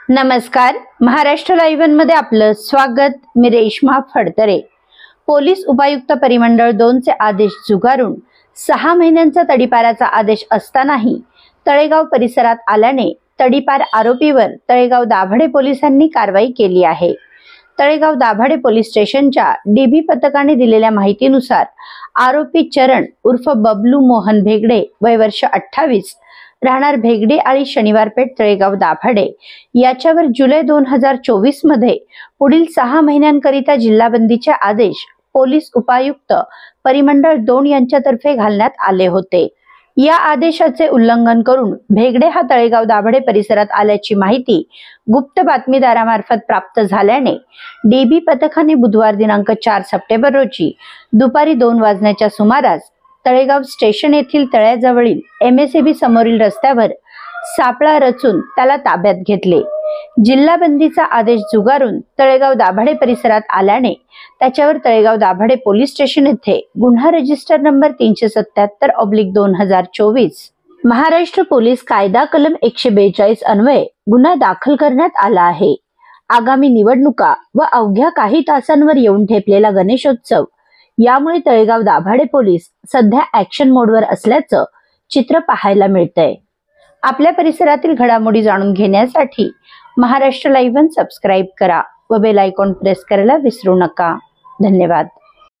नमस्कार, महाराष्ट्र लाईव्ह मध्ये आपलं स्वागत। मी रेश्मा फडतरे। पोलीस उपायुक्त परिमंडळ 2 चे आदेश झुगारून 6 महिन्यांचा तडीपाराचा आदेश असतानाही तळेगाव परिसरात आल्याने तडीपार आरोपीवर तळेगाव दाभाडे पोलिसांनी कारवाई केली आहे। तळेगाव दाभाडे पोलीस स्टेशनच्या डीबी पथकाने दिलेल्या माहितीनुसार आरोपी चरण उर्फ बबलू मोहन भेगडे, वय वर्ष 28, राहणार भेगडे आळी, शनिवारपेठ, तळेगाव दाभाडे याच्यावर जुलै 2024 मध्ये पुढील 6 महिन्यांकरिता जिल्हाबंदीचे आदेश पोलीस उपायुक्त परिमंडळ 2 यांच्यातर्फे घालण्यात आले होते। या आदेशाचे उल्लंघन करून भेगडे हा तळेगाव दाभाडे परिसरात आल्याची माहिती गुप्त बातमीदारामार्फत प्राप्त झाल्याने डीबी पथकाने बुधवार दिनांक 4 सप्टेंबर रोजी दुपारी 2 वाजण्याच्या सुमारास तळेगाव स्टेशन येथील तळ्याजवळील MSAB समोरील रस्त्यावर सापळा रचून त्याला ताब्यात घेतले। जिल्हाबंदीचा आदेश झुगारून तळेगाव दाभाडे परिसरात आल्याने त्याच्यावर तळेगाव दाभाडे पोलीस स्टेशन येथे गुन्हा रजिस्टर नंबर 370/2024 महाराष्ट्र पोलीस कायदा कलम 142 अन्वये गुन्हा दाखल करण्यात आला आहे। आगामी निवडणुका व अवघ्या काही तासांवर येऊन ठेपलेला गणेशोत्सव यामुळे तळेगाव दाभाडे पोलीस सध्या ऍक्शन मोडवर असल्याचं चित्र पाहायला मिळतंय। आपल्या परिसरातील घडामोडी जाणून घेण्यासाठी महाराष्ट्र लाईव्ह सबस्क्राईब करा व बेल आयकॉन प्रेस करायला विसरू नका। धन्यवाद।